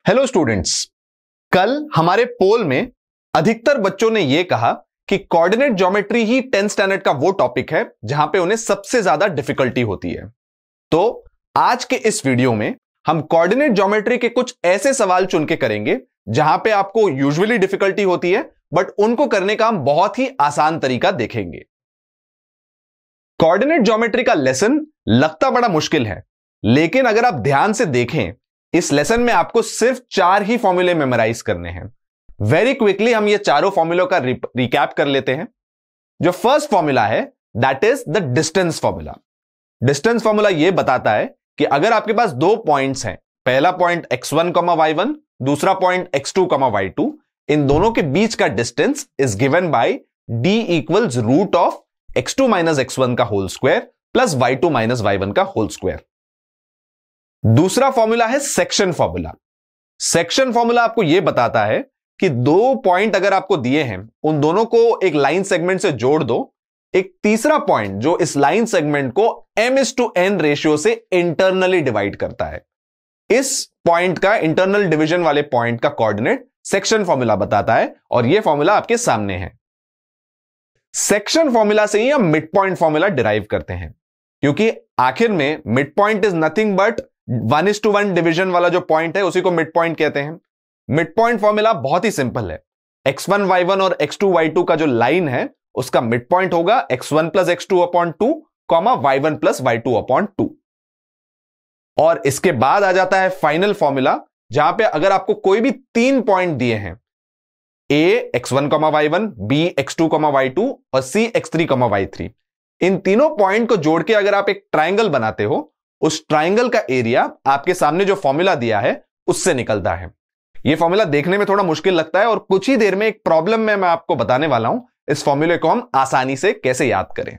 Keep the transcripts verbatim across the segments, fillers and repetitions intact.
Hello students, कल हमारे पोल में अधिकतर बच्चों ने यह कहा कि कोऑर्डिनेट ज्योमेट्री ही टेंथ स्टैंडर्ड का वो टॉपिक है जहां पे उन्हें सबसे ज्यादा डिफिकल्टी होती है। तो आज के इस वीडियो में हम कोऑर्डिनेट ज्योमेट्री के कुछ ऐसे सवाल चुन के करेंगे जहां पे आपको यूजुअली डिफिकल्टी होती है, बट उनको करने का हम बहुत ही आसान तरीका देखेंगे। कोऑर्डिनेट ज्योमेट्री का लेसन लगता बड़ा मुश्किल है, लेकिन अगर आप ध्यान से देखें इस लेसन में आपको सिर्फ चार ही फॉर्मूले मेमोराइज करने हैं। वेरी क्विकली हम ये चारों फॉर्मूलों का रिकैप कर लेते हैं। जो फर्स्ट फॉर्मूला है that is the distance formula. Distance formula ये बताता है कि अगर आपके पास दो पॉइंट्स हैं, पहला point x one comma y one, दूसरा point x two comma y two, इन दोनों के बीच का distance is given by d equals root of x two minus x one का whole square plus y two minus y one का whole square. दूसरा formula है सेक्शन फॉर्मूला। सेक्शन फॉर्मूला आपको यह बताता है कि दो पॉइंट अगर आपको दिए हैं, उन दोनों को एक लाइन सेगमेंट से जोड़ दो। एक तीसरा पॉइंट जो इस लाइन सेगमेंट को m is to n ratio से इंटरनली डिवाइड करता है, इस पॉइंट का इंटरनल डिवीजन वाले पॉइंट का कोऑर्डिनेट सेक्शन फॉर्मूला बताता है, और यह फॉर्मूला आपके सामने है। सेक्शन फॉर्मूला से ही हम मिड पॉइंट फॉर्मूला डिराइव करते हैं, क्योंकि आखिर में mid point is nothing but one is to one division वाला जो पॉइंट है उसी को मिड पॉइंट कहते हैं। मिड पॉइंट फॉर्मूला बहुत ही सिंपल है। एक्स वन वाई वन और एक्स टू वाई टू का जो लाइन है उसका मिड पॉइंट होगा x one plus x two upon two comma y one plus y two upon two. और इसके बाद आ जाता है फाइनल फॉर्मूला, जहां पे अगर आपको कोई भी तीन पॉइंट दिए हैं, A x one comma y one, B x two comma y two और C x three comma y three, इन तीनों पॉइंट को जोड़ के अगर आप एक ट्राइंगल बनाते हो, उस ट्राइंगल का एरिया आपके सामने जो फॉर्मूला दिया है उससे निकलता है। यह फॉर्मूला देखने में थोड़ा मुश्किल लगता है, और कुछ ही देर में एक प्रॉब्लम में मैं आपको बताने वाला हूं इस फॉर्मूले को हम आसानी से कैसे याद करें।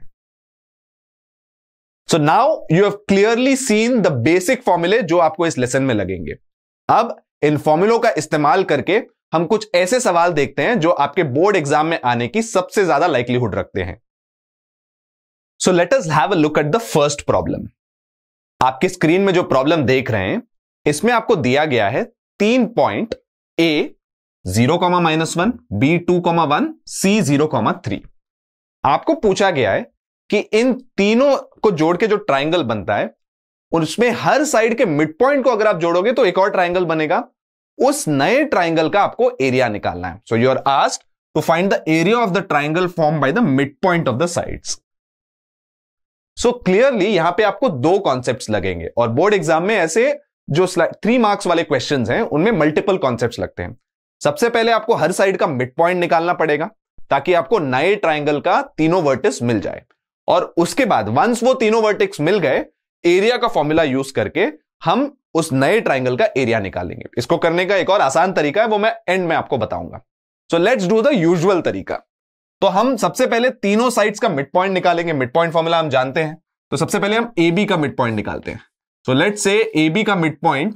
So now you have clearly seen the basic फॉर्मूले जो आपको इस लेसन में लगेंगे। अब इन फॉर्मूलों का इस्तेमाल करके हम कुछ ऐसे सवाल देखते हैं जो आपके बोर्ड एग्जाम में आने की सबसे ज्यादा लाइक्लीहुड रखते हैं। So let us have a look at the first problem. आपके स्क्रीन में जो प्रॉब्लम देख रहे हैं, इसमें आपको दिया गया है तीन point A zero comma minus one, B two comma one, C zero comma three. आपको पूछा गया है कि इन तीनों को जोड़ के जो ट्राइंगल बनता है उसमें हर साइड के मिड पॉइंट को अगर आप जोड़ोगे तो एक और ट्राइंगल बनेगा। उस नए ट्राइंगल का आपको एरिया निकालना है। So you are asked to find the area of the triangle form by the mid point of the sides. So clearly यहां पे आपको दो कॉन्सेप्ट्स लगेंगे, और बोर्ड एग्जाम में ऐसे जो थ्री मार्क्स वाले क्वेश्चंस हैं उनमें मल्टीपल कॉन्सेप्ट्स लगते हैं। सबसे पहले आपको हर साइड का मिड पॉइंट निकालना पड़ेगा ताकि आपको नए ट्राइंगल का तीनों वर्टेक्स मिल जाए, और उसके बाद वंस वो तीनों वर्टेक्स मिल गए, एरिया का फॉर्मूला यूज करके हम उस नए ट्राइंगल का एरिया निकालेंगे। इसको करने का एक और आसान तरीका है, वो मैं एंड में आपको बताऊंगा। So let's do the usual तरीका। तो हम सबसे पहले तीनों साइड्स का मिड पॉइंट निकालेंगे। मिड पॉइंट फॉर्मूला हम जानते हैं, तो सबसे पहले हम ए बी का मिड पॉइंट निकालते हैं। So let's say A B का मिड पॉइंट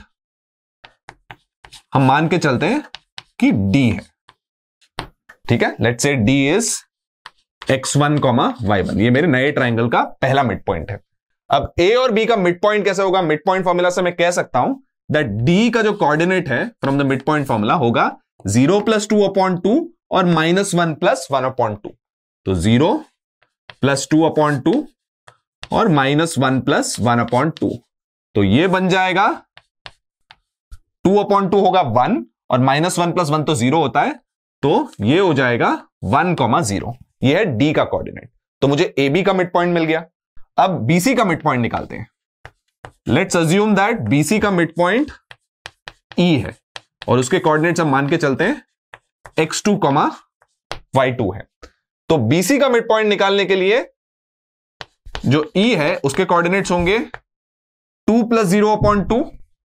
हम मान के चलते हैं कि डी है। ठीक है, let's say D is x one comma y one. ये मेरे नए ट्राइंगल का पहला मिड पॉइंट है। अब ए और बी का मिड पॉइंट कैसे होगा? मिड पॉइंट फॉर्मूला से मैं कह सकता हूं दैट डी का जो कोऑर्डिनेट है from the mid point formula होगा zero plus two upon two और minus one plus one upon two. तो zero plus two upon two और minus one plus one upon two. तो ये बन जाएगा टू अपॉन टू होगा वन, और माइनस वन प्लस वन तो जीरो होता है, तो ये हो जाएगा वन कॉमा जीरो। ये है डी का कोऑर्डिनेट। तो मुझे ए बी का मिड पॉइंट मिल गया। अब बीसी का मिड पॉइंट निकालते हैं। लेट्स अज्यूम दैट बीसी का मिड पॉइंट ई है, और उसके कोऑर्डिनेट्स हम मान के चलते हैं x two comma y two है। तो बीसी का मिड पॉइंट निकालने के लिए जो ई है उसके कोऑर्डिनेट्स होंगे two plus zero upon two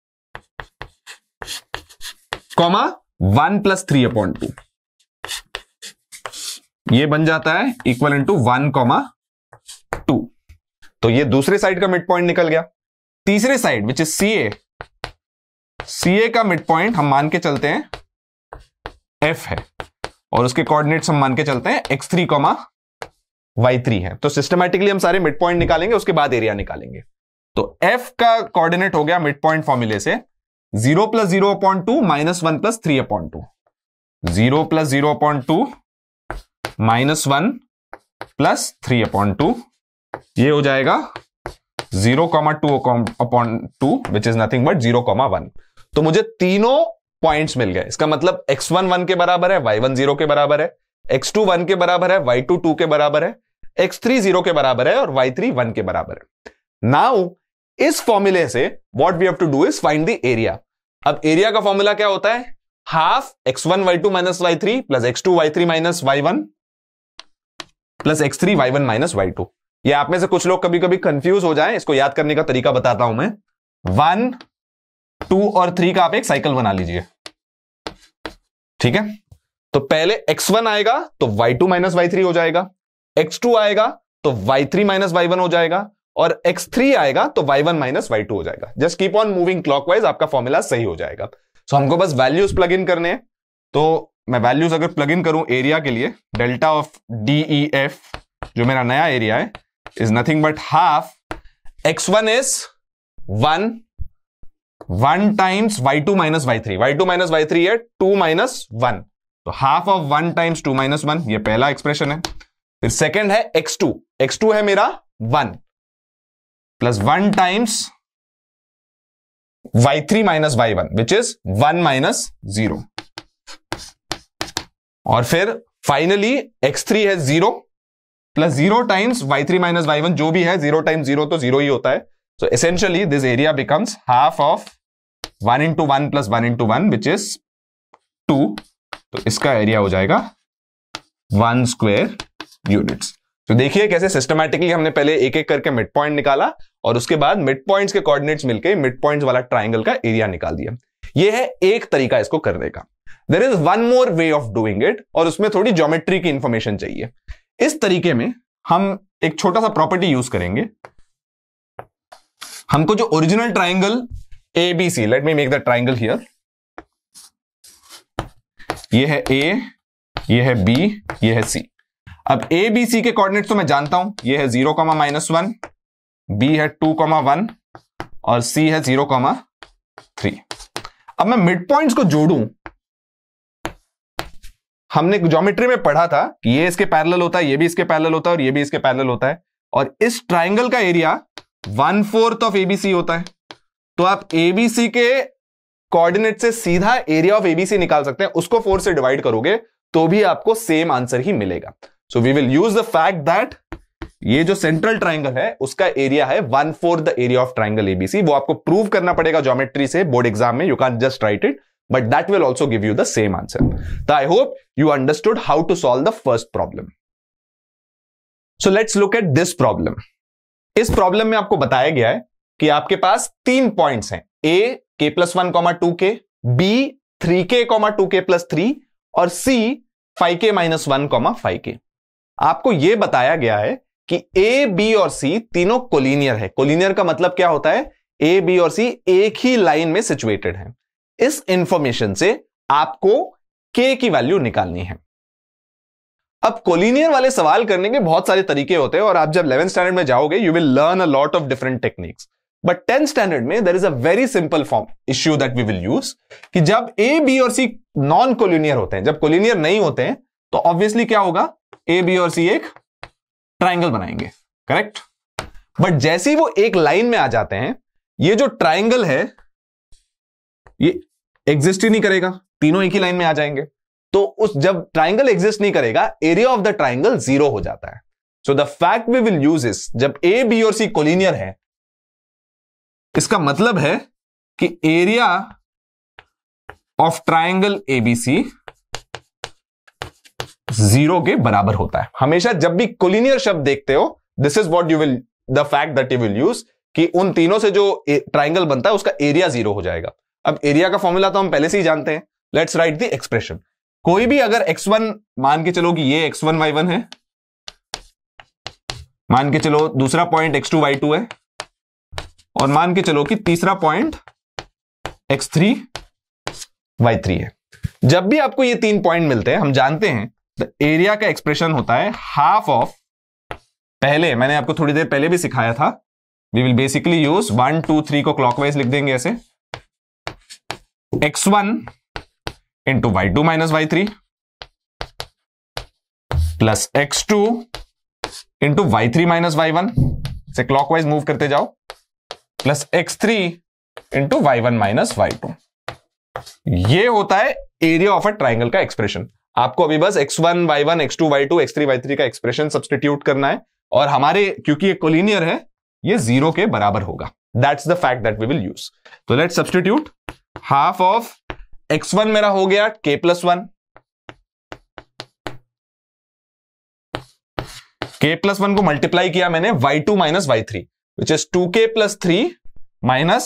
comma one plus three upon two. ये बन जाता है equal into one comma two. तो ये दूसरे साइड का मिड पॉइंट निकल गया। तीसरे साइड विच इज सी ए, सी ए का मिड पॉइंट हम मान के चलते हैं एफ है, और उसके कोऑर्डिनेट्स हम मान के चलते हैं x three comma y three है। तो सिस्टमैटिकली हम सारे मिड पॉइंट निकालेंगे, उसके बाद एरिया निकालेंगे। तो एफ का कोऑर्डिनेट हो गया मिड पॉइंट फॉर्मूले से zero plus zero upon two minus one plus three upon two, zero plus zero upon two minus one plus three upon two, ये हो जाएगा zero comma two upon two which is nothing but zero comma one. तो मुझे तीनों points मिल गए। इसका मतलब x one one के बराबर है, वाई वन जीरो के बराबर है, एक्स टू वन के बराबर है, वाई टू टू के बराबर है, एक्स थ्री जीरो के बराबर है और वाई थ्री वन के बराबर है। नाउ इस फॉर्मूले से what we have to do is find the area. अब एरिया का फॉर्मूला क्या होता है? Half x one y two minus y three plus x two y three minus y one plus x three y one minus y two. ये आप में से कुछ लोग कभी कभी कंफ्यूज हो जाएं, इसको याद करने का तरीका बताता हूं मैं। वन, टू और थ्री का आप एक साइकिल बना लीजिए, ठीक है? तो पहले एक्स वन आएगा तो y two minus y three हो जाएगा, एक्स टू आएगा तो y three minus y one हो जाएगा और एक्स थ्री आएगा तो y one minus y two हो जाएगा। Just keep on moving clockwise, आपका फॉर्मूला सही हो जाएगा। सो so, हमको बस वैल्यूज प्लग इन करने हैं। तो मैं वैल्यूज अगर प्लग इन करूं एरिया के लिए, delta of D E F जो मेरा नया एरिया है is nothing but half x one is one, one times y two minus y three, y two minus y three है टू माइनस वन, तो half of one times two minus one, ये पहला expression है। फिर second है x two, x two है मेरा one plus one times y three minus y one which is one minus zero, और फिर फाइनली एक्स थ्री है zero plus zero times y three minus y one, जो भी है zero times zero तो zero ही होता है। So essentially this area becomes half of one into one plus one into one which is two, तो इसका एरिया हो जाएगा वन स्क्वायर यूनिट्स। तो देखिए कैसे सिस्टमैटिकली हमने पहले एक एक करके मिड पॉइंट निकाला और उसके बाद मिड पॉइंट्स के कोऑर्डिनेट्स मिलके मिड पॉइंट्स वाला ट्राइंगल का एरिया निकाल दिया। यह है एक तरीका इसको करने का। There is one more way of doing it, और उसमें थोड़ी ज्योमेट्री की इंफॉर्मेशन चाहिए। इस तरीके में हम एक छोटा सा प्रॉपर्टी यूज करेंगे। हमको जो original triangle A B C, let me make the triangle here, ये है ए, ये है बी, ये है सी। अब ए बी सी के कोऑर्डिनेट्स तो मैं जानता हूं, ये है zero comma minus one, B है टू कॉमा वन और सी है जीरो कॉमा थ्री। अब मैं मिड पॉइंट्स को जोड़ूं, हमने ज्योमेट्री में पढ़ा था कि ये इसके पैरेलल होता है, ये भी इसके पैरेलल होता है और ये भी इसके पैरेलल होता है, और इस ट्राइंगल का area one fourth of ABC होता है। तो आप एबीसी के कोऑर्डिनेट से सीधा एरिया ऑफ एबीसी निकाल सकते हैं, उसको फोर से डिवाइड करोगे तो भी आपको सेम आंसर ही मिलेगा। So we will use the fact that ये जो सेंट्रल ट्राइंगल है उसका एरिया है one fourth the area of triangle ABC. वो आपको प्रूव करना पड़ेगा ज्योमेट्री से बोर्ड एग्जाम में, you can just write it, but that will also give you the same answer. So I hope you understood how to solve the first problem. So let's look at this problem. इस problem में आपको बताया गया है कि आपके पास तीन points हैं, A k plus one comma two k, B three k comma two k plus three और C five k minus one comma five k. आपको यह बताया गया है कि A, B और C तीनों कोलिनियर है। कोलिनियर का मतलब क्या होता है? A, B और C एक ही लाइन में सिचुएटेड है। इस इंफॉर्मेशन से आपको k की वैल्यू निकालनी है। अब कोलिनियर वाले सवाल करने के बहुत सारे तरीके होते हैं और आप जब इलेवेंथ स्टैंडर्ड में जाओगे you will learn a lot of different techniques, but tenth standard में there is a very simple form issue that we will use कि जब ए बी और सी नॉन कोलिनियर होते हैं, जब कोलिनियर नहीं होते हैं तो ऑब्वियसली क्या होगा, ए बी और सी एक ट्राइंगल बनाएंगे, करेक्ट? बट जैसे ही वो एक लाइन में आ जाते हैं, ये जो ट्राइंगल है ये एग्जिस्ट ही नहीं करेगा, तीनों एक ही लाइन में आ जाएंगे। तो उस जब ट्राइंगल एग्जिस्ट नहीं करेगा, area of the triangle zero हो जाता है। So the fact we will use is, जब ए बी और सी कोलिनियर है, इसका मतलब है कि area of triangle ABC zero के बराबर होता है। हमेशा जब भी कोलिनियर शब्द देखते हो, this is what you will, the fact that you will use, कि उन तीनों से जो ट्राइंगल बनता है उसका एरिया जीरो हो जाएगा। अब एरिया का फॉर्मूला तो हम पहले से ही जानते हैं, लेट्स राइट द एक्सप्रेशन। कोई भी अगर एक्स वन मान के चलो कि ये एक्स वन वाई वन है, मान के चलो दूसरा point x two y two है, और मान के चलो कि तीसरा point x three y three है। जब भी आपको ये तीन पॉइंट मिलते हैं, हम जानते हैं द एरिया का एक्सप्रेशन होता है हाफ ऑफ, पहले मैंने आपको थोड़ी देर पहले भी सिखाया था, we will basically use one two three को क्लॉकवाइज लिख देंगे ऐसे, x one into y two minus y three plus x two into y three minus y one से क्लॉकवाइज मूव करते जाओ, plus x three into y one minus y two. ये होता है एरिया ऑफ अ ट्राइंगल का expression. आपको अभी बस x one y one x two y two x three y three का एक्सप्रेशन सब्स्टिट्यूट करना है, और हमारे क्योंकि ये कोलिनियर है ये जीरो के बराबर होगा। That's the fact that we will use. तो let's substitute. Half of x one मेरा हो गया k plus one, k plus one को मल्टीप्लाई किया मैंने y two minus y three which is two k plus three minus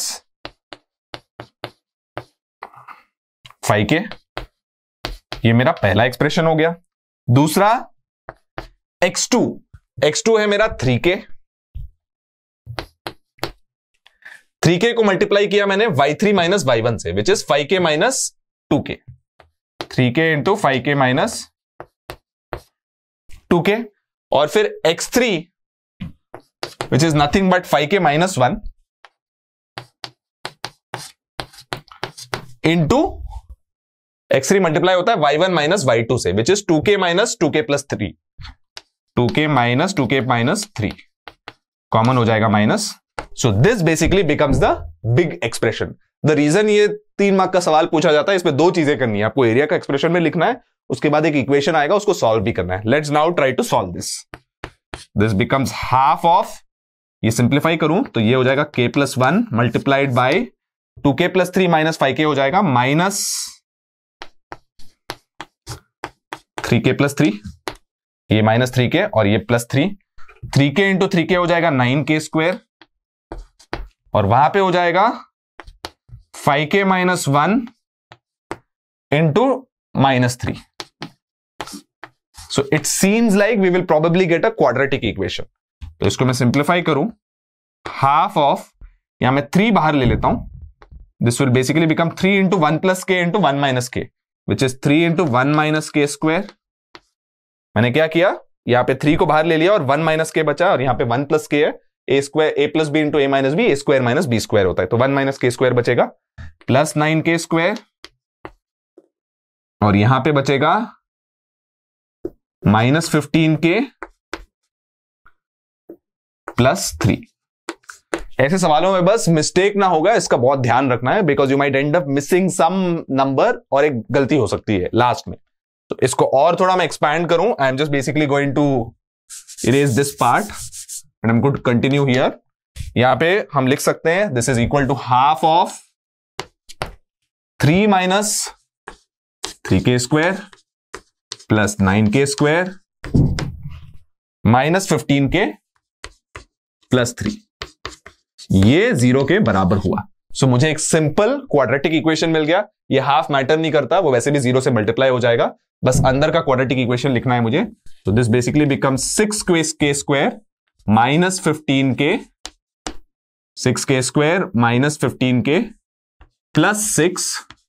five k. ये मेरा पहला एक्सप्रेशन हो गया। दूसरा एक्स टू, एक्स टू है मेरा थ्री के, थ्री के को मल्टीप्लाई किया मैंने y three minus y one से which is five k minus two k, three k into five k minus two k. और फिर x three which is nothing but five k minus one into x three multiply होता है y one minus y two से which is two k minus two k plus three, two k minus two k minus three, common हो जाएगा minus. So this basically becomes the big expression. The reason ये तीन mark का सवाल पूछा जाता है, इसमें दो चीजें करनी है। आपको एरिया का एक्सप्रेशन में लिखना है, उसके बाद एक इक्वेशन आएगा उसको सॉल्व भी करना है। Let's now try to solve this. This becomes half of, ये सिंप्लीफाई करूं तो ये हो जाएगा k plus one multiplied by two k plus three minus five k हो जाएगा minus three k plus three, ये माइनस थ्री के और ये plus three, three k into three k हो जाएगा नाइन के स्क्वायर, और वहां पे हो जाएगा five k minus one into minus three. So it seems like we will probably get a quadratic equation. तो इसको मैं सिंप्लीफाई करूं, हाफ ऑफ, यहां मैं थ्री बाहर ले लेता हूं, this will basically become three into one plus k into one minus k which is three into one minus k square. मैंने क्या किया, यहां पे थ्री को बाहर ले लिया और वन माइनस के बचा, और यहां पे वन प्लस के है, A square A plus B into A minus B, A square minus B square होता है, तो वन माइनस के स्क्वायर बचेगा प्लस नाइन के स्क्वायर, और यहां पे बचेगा minus fifteen k plus three. ऐसे सवालों में बस मिस्टेक ना होगा, इसका बहुत ध्यान रखना है, because you might end up missing some number, और एक गलती हो सकती है लास्ट में। तो इसको और थोड़ा मैं एक्सपैंड करूं, I am just basically going to erase this part and I am going to continue here. यहां पे हम लिख सकते हैं this is equal to half of three minus three k square plus nine k square minus fifteen k plus three, ये zero के बराबर हुआ। सो so, मुझे एक सिंपल क्वाड्रेटिक इक्वेशन मिल गया। ये हाफ मैटर नहीं करता, वो वैसे भी जीरो से मल्टीप्लाई हो जाएगा, बस अंदर का क्वाड्रेटिक इक्वेशन लिखना है मुझे। तो this basically become six k square minus fifteen k, six k square minus fifteen k plus six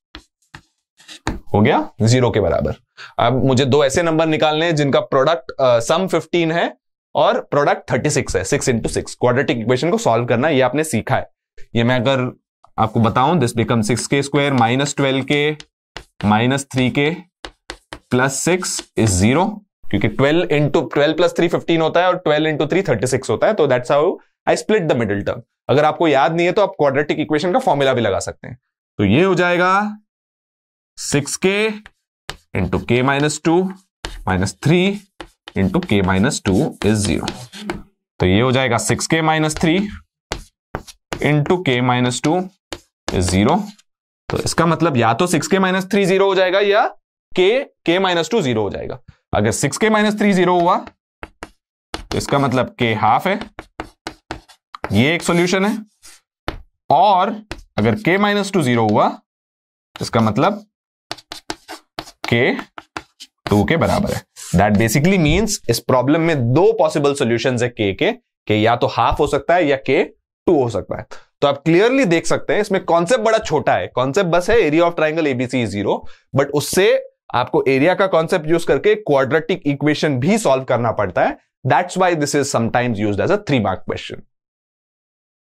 हो गया जीरो के बराबर। अब मुझे दो ऐसे नंबर निकालने हैं जिनका प्रोडक्ट सम फिफ्टीन है और प्रोडक्ट थर्टी सिक्स है, six into six. Quadratic equation को सॉल्व करना है, ये आपने सीखा है। ये मैं अगर आपको बताऊं, this become six k square minus twelve k minus three k plus six is zero, क्योंकि twelve into twelve plus three fifteen होता है और twelve into three thirty six होता है। तो that's how I split the middle term. अगर आपको याद नहीं है तो आप क्वाड्रेटिक इक्वेशन का फॉर्मूला भी लगा सकते हैं। तो ये हो जाएगा six k into k minus two minus three into k minus two is zero. तो ये हो जाएगा six k minus three into k minus two is zero. तो इसका मतलब या तो six k minus three zero हो जाएगा या के के माइनस टू जीरो हो जाएगा। अगर six k minus three zero हुआ तो इसका मतलब के हाफ है, ये एक सॉल्यूशन है। और अगर के माइनस टू जीरो हुआ तो इसका मतलब के टू के बराबर है। दैट बेसिकली मीन्स इस प्रॉब्लम में दो पॉसिबल सॉल्यूशंस है के के के या तो हाफ हो सकता है या के टू हो सकता है। तो आप क्लियरली देख सकते हैं इसमें कॉन्सेप्ट बड़ा छोटा है। कॉन्सेप्ट बस है area of triangle ABC is zero, but उससे आपको एरिया का कॉन्सेप्ट यूज करके क्वाड्रेटिक इक्वेशन भी सॉल्व करना पड़ता है। That's why this is sometimes used as a three mark question.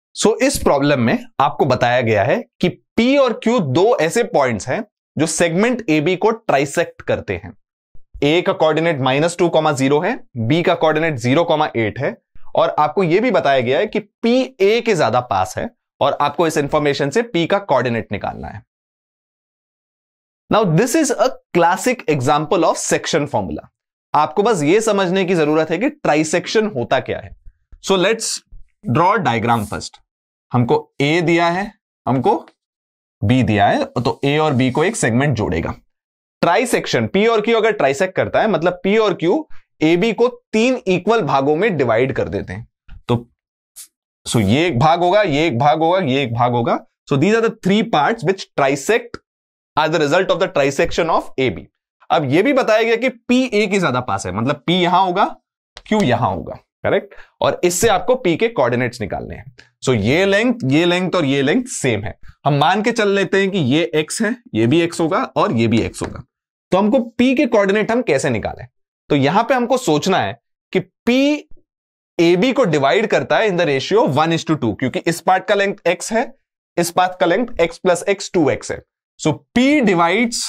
So so, इस प्रॉब्लम में आपको बताया गया है कि P और Q दो ऐसे पॉइंट्स हैं जो सेगमेंट A B को ट्राइसेक्ट करते हैं। A का coordinate minus two comma zero है, B का कोऑर्डिनेट जीरो कॉमा एट है, और आपको यह भी बताया गया है कि P A के ज्यादा पास है और आपको इस इंफॉर्मेशन से P का कोऑर्डिनेट निकालना है। Now this is a classic example of section formula. आपको बस यह समझने की जरूरत है कि ट्राइसेक्शन होता क्या है। So let's draw diagram first. हमको A दिया है, हमको B दिया है, तो A और B को एक सेगमेंट जोड़ेगा। ट्राइसेक्शन P और Q अगर ट्राइसेक्ट करता है मतलब P और Q A B को तीन इक्वल भागों में डिवाइड कर देते हैं। तो सो so ये एक भाग होगा, ये एक भाग होगा, ये एक भाग होगा। So these are the three parts which trisect are the result of the trisection of A B। अब यह भी बताया गया कि P A के ज्यादा पास है, मतलब P यहां होगा, Q यहां होगा, करेक्ट। और इससे आपको P के कोऑर्डिनेट्स निकालने हैं। सो so ये लेंथ, ये लेंथ और ये लेंथ सेम है। हम मान के चल लेते हैं कि ये x है, ये भी x होगा और ये भी x होगा। तो हमको P के कोऑर्डिनेट हम कैसे निकालें? तो यहां पे हमको सोचना है कि P A B को डिवाइड करता है in the ratio one is to two, क्योंकि इस पार्ट का लेंथ x है, इस पार्ट का length x plus x two x है। So P divides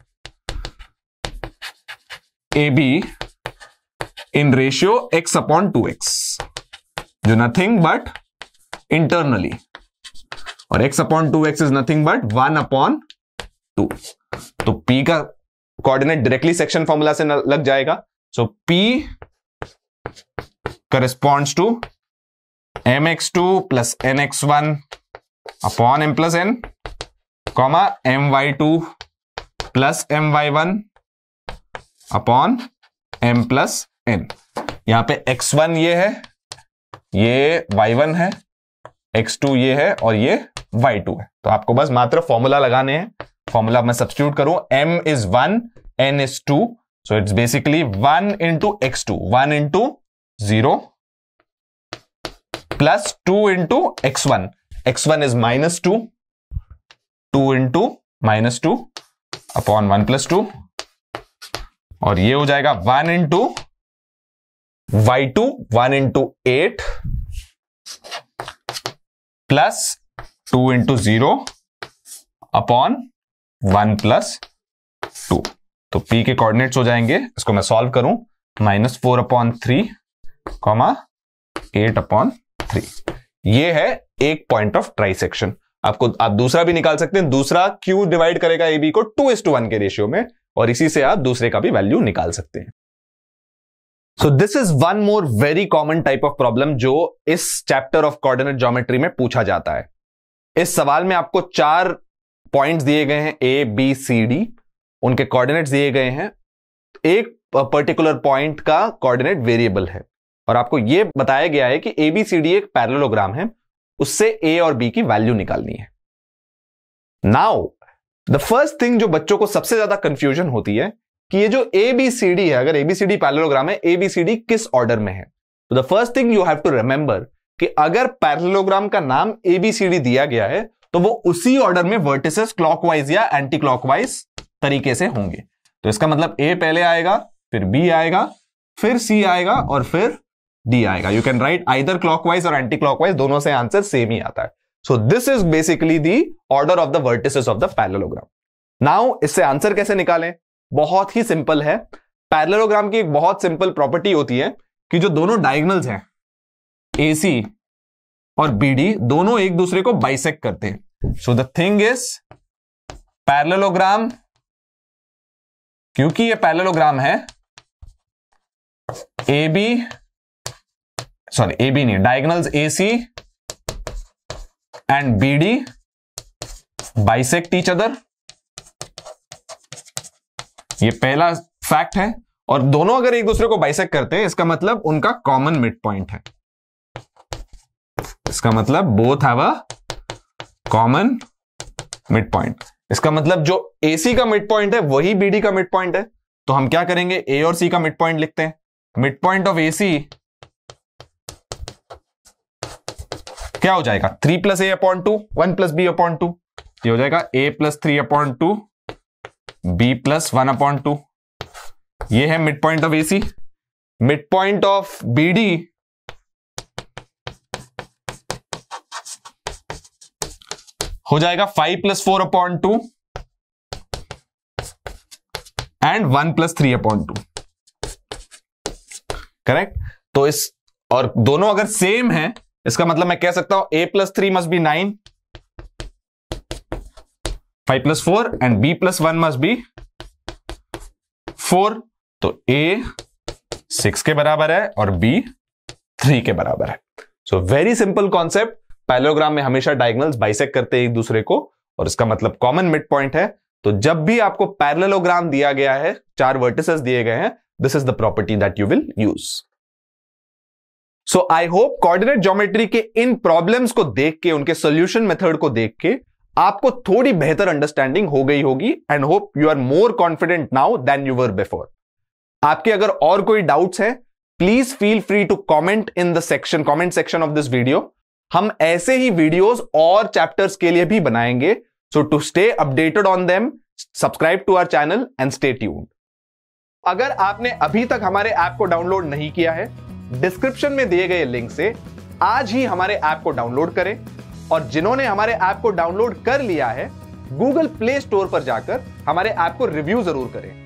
A B in ratio x upon two x, जो नथिंग बट इंटरनली, और x upon two x is nothing but one upon two. तो P का coordinate directly section formula से लग जाएगा। So P corresponds to m x two plus n x one upon m plus n, comma m y two plus m y one upon m plus n. यहां पे x one ये है, ये y one है, x two ये है और ये वाई टू है। तो आपको बस मात्र फॉर्मूला लगाने हैं। फॉर्मूला मैं सब्स्टिट्यूट करूं, m is one, n is two, so it's basically one into x two, one into zero plus two into x one, x one is minus two, two into minus two upon one plus two, और ये हो जाएगा one into y two, one into eight plus two into zero upon one plus two. तो P के coordinates हो जाएंगे, इसको मैं सॉल्व करूं, minus four upon three comma eight upon three. ये है एक पॉइंट ऑफ ट्राइसेक्शन। आपको आप दूसरा भी निकाल सकते हैं। दूसरा Q डिवाइड करेगा A B को टू इज टू वन के रेशियो में, और इसी से आप दूसरे का भी वैल्यू निकाल सकते हैं। So this is one more very common type of problem जो इस चैप्टर ऑफ कोऑर्डिनेट ज्योमेट्री में पूछा जाता है। इस सवाल में आपको चार पॉइंट्स दिए गए हैं, ए बी सी डी, उनके कोऑर्डिनेट्स दिए गए हैं। एक पर्टिकुलर पॉइंट का कोऑर्डिनेट वेरिएबल है, और आपको यह बताया गया है कि ए बी सी डी एक पैरेललोग्राम है, उससे ए और बी की वैल्यू निकालनी है। नाउ द फर्स्ट थिंग जो बच्चों को सबसे ज्यादा कंफ्यूजन होती है कि ये जो ए बी सी डी है, अगर A B C D parallelogram है, ए बी सी डी किस ऑर्डर में है। तो the first thing you have to remember कि अगर पैरेललोग्राम का नाम ए बी सी डी दिया गया है तो वो उसी ऑर्डर में वर्टिसेस क्लॉकवाइज या एंटी क्लॉकवाइज तरीके से होंगे। तो इसका मतलब ए पहले आएगा, फिर बी आएगा, फिर सी आएगा और फिर डी आएगा। You can write either clockwise और एंटी क्लॉकवाइज, दोनों से आंसर सेम ही आता है। So this is basically the order of the vertices of the parallelogram. Now इससे आंसर कैसे निकालें? बहुत ही सिंपल है। पैरेललोग्राम की एक बहुत सिंपल प्रॉपर्टी होती है कि जो दोनों डायगोनल्स हैं ए सी और बी डी, दोनों एक दूसरे को बाइसेक्ट करते हैं। So the thing is parallelogram, क्योंकि ये पैरेललोग्राम है, A B sorry A B नहीं, diagonals A C and B D bisect each other. ये पहला फैक्ट है। और दोनों अगर एक दूसरे को बाइसेक्ट करते हैं, इसका मतलब उनका कॉमन मिड पॉइंट है। इसका मतलब both have a common mid point. इसका मतलब जो ए सी का मिड पॉइंट है वही बी डी का मिड पॉइंट है। तो हम क्या करेंगे, ए और सी का मिड पॉइंट लिखते हैं। Mid point of A C क्या हो जाएगा, three plus a upon two, one plus b upon two. ये हो जाएगा a plus three upon two, b plus one upon two. ये है mid point of A C. Mid point of B D हो जाएगा five plus four upon two and one plus three upon two, correct. तो इस और दोनों अगर same है, इसका मतलब मैं कह सकता हूं a plus three must be nine, five plus four and b plus one must be four. तो a सिक्स के बराबर है और b थ्री के बराबर है। So very simple concept. Parallelogram में हमेशा डायगोनल्स बाइसेक्ट करते हैं एक दूसरे को, और इसका मतलब कॉमन मिड पॉइंट है। तो जब भी आपको पैरेललोग्राम दिया गया है, चार वर्टिसेस दिए गए हैं, this is the property that you will use. So I hope coordinate geometry के इन प्रॉब्लम्स को देख के, उनके सॉल्यूशन मेथड को देख के आपको थोड़ी बेहतर अंडरस्टैंडिंग हो गई होगी, and hope you are more confident now than you were before. आपके अगर और कोई डाउट्स हैं, please feel free to comment in the section comment section of this video. हम ऐसे ही वीडियोस और चैप्टर्स के लिए भी बनाएंगे। So to stay updated on them, subscribe to our channel and stay tuned. अगर आपने अभी तक हमारे ऐप को डाउनलोड नहीं किया है, डिस्क्रिप्शन में दिए गए लिंक से आज ही हमारे ऐप को डाउनलोड करें, और जिन्होंने हमारे ऐप को डाउनलोड कर लिया है, गूगल प्ले स्टोर पर जाकर हमारे ऐप को रिव्यू जरूर करें।